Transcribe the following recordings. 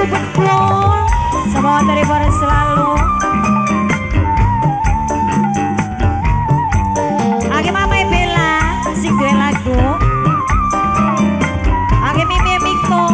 Lugu Betul. Semoga terhibur selalu. Ake Mama Bella sing duwe lagu. Ake Mimi Miko.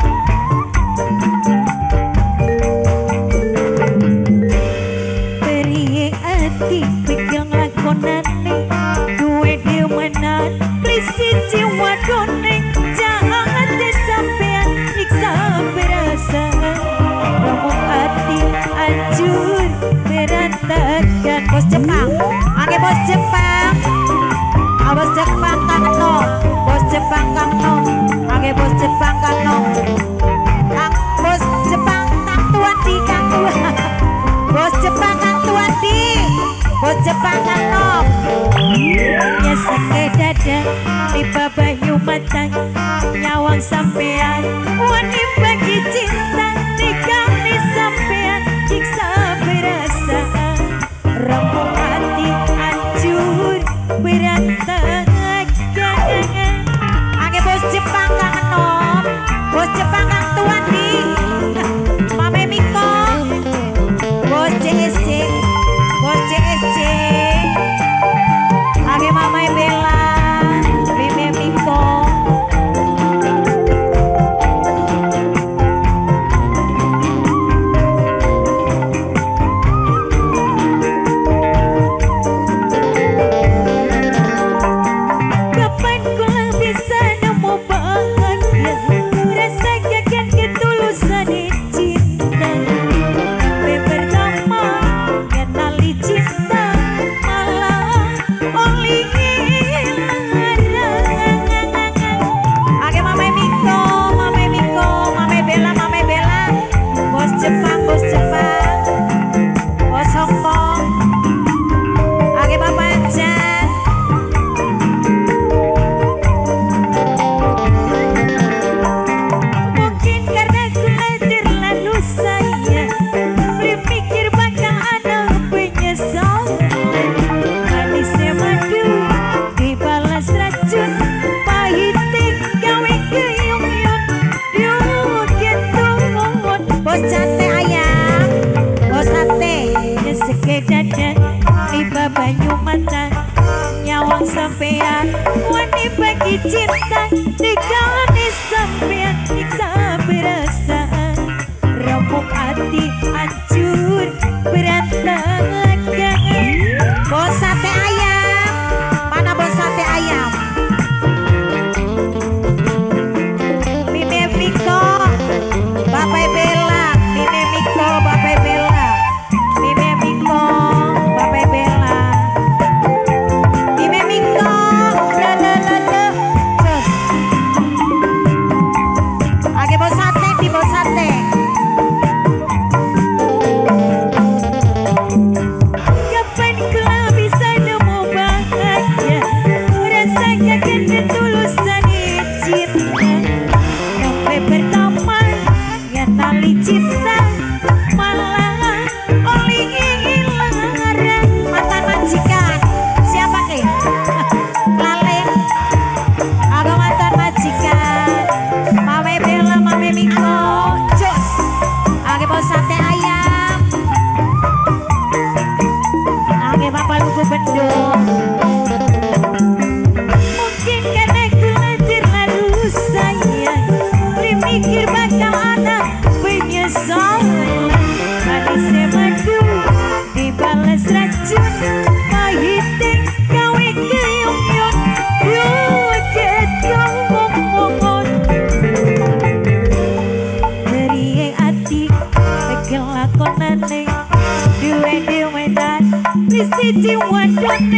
Beri ati pikir lakonane duwe demenan risi jiwa done jangan disampean iksa berasa ngomong hati hancur berantakan. Bos Jepang, ake bos Jepang, bos Jepang kangen no, bos Jepang kangen, ake bos Jepang kangen, kang bos Jepang kang tuan di kang tuan, bos Jepang kang tuan di, bos Jepang kangen. Ya sakit dada, lipa banyu matang, nyawang sampean, wani bagi cinta, nikah sampean, jiksa berasa, rambut hati hancur berantakan. Ake bos Jepang kangen nom, bos Jepang kang tuan di, Mame Miko, bos CSC, bos CSC. Ake Mama Bella, Mimi Miko. Kapan kula bisa nemu bahagia, rasakan ketulusan cinta. Pertama kenali cinta malah oli Ake Mama Miko, Mama Miko, Mama Bella, Mama Bella. Bos Jepang, bos Jepang, bos Hongkong. Ake Bapak Anjan. Mungkin karena gula terlalu sayang, berpikir bakal ada penyesalan. Manisnya madu dibalas racun, pahit gawe keyung-yung, yuk gitu ngungut. Bos sate ayam, bos sate nyesek dada, tiba banyu mata, nyawang sampean, wani bagi cinta, digani sampean, iksa berasa, rambut hati hancur berantakan. Bos sate ayam, mana bos sate ayam? Mimi Miko, Bapak Bella, Mimi Miko, Bapak Bella, Mimi Miko, Bapak Bella, Mimi Miko, cus. Ake bos sate di bos sate. Kapan kula bisa nemu bahagia, rasakan ketulusan cinta. Yang pertama kenali cinta malah oli hilang mantan majikan. Siapa ke? Lale. Aku mantan majikan. Mame Bella, Mame Miko, cus. Ake bos sate ayam. Ake Bapak Lugu Bendung. Mungkin karena gula terlalu sayang, berpikir bakal ada penyesalan. Manisnya madu dibalas racun, pahit gawe keyung-yung, yuk gitu ngungut. Beri hati pikir lakonane duwe demenan risi jiwa done